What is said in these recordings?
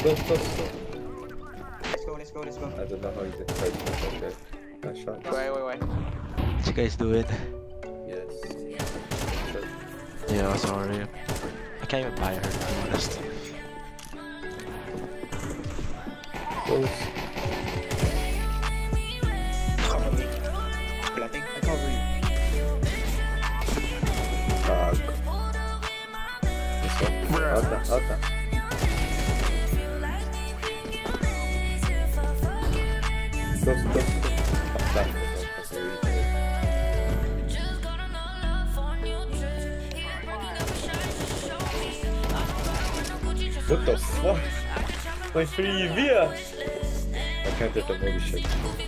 Let's go. I don't know how you did first. Okay. Nice shot. Wait. What you guys doing? Yes. Yeah, sorry. I can't even buy her, to be honest. Close. Cover me. Planting. I cover you. This one. Alta. Close. What the fuck? My 3v! I can't hit the movie shit.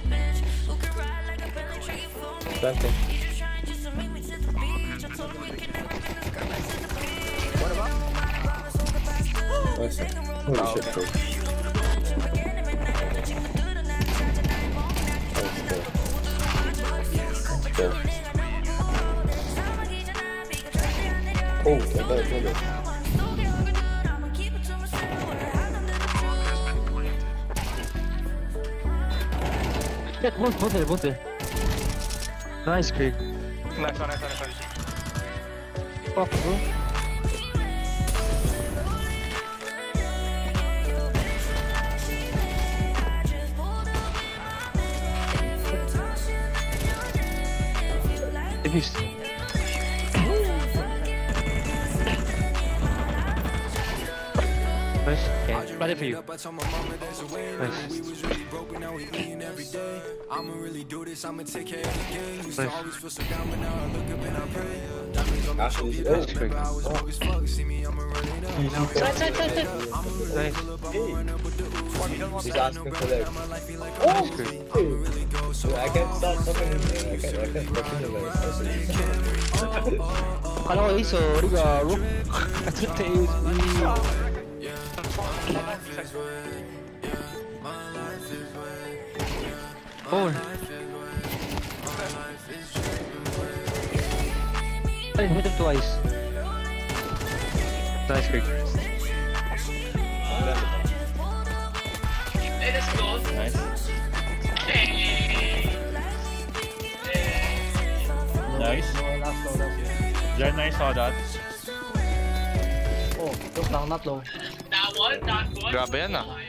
Planting. What about? Nice. Holy shit, bro. Oh, I got it. Get both there. Nice, Craig. Nice one. Fuck, bro. Nice. Okay, ready for you. Nice. I'ma really do this, I'ma take care of the game. Used to always feel so down, but now I look up and I pray. Diamonds on my Nice, Craig. I was broke as fuck, see me, I'ma run it up. Side. Nice. He's asking for that. Nice, Craig. I can't stop fucking him. I can't fucking him. Kala ko sorry gago. I thought they used me. Four. I hit him twice. Nice, Craig. Hey, let's go. Nice. Nice. Very nice, saw that. Oh, look lang, not low. That one. Grabe yan ah.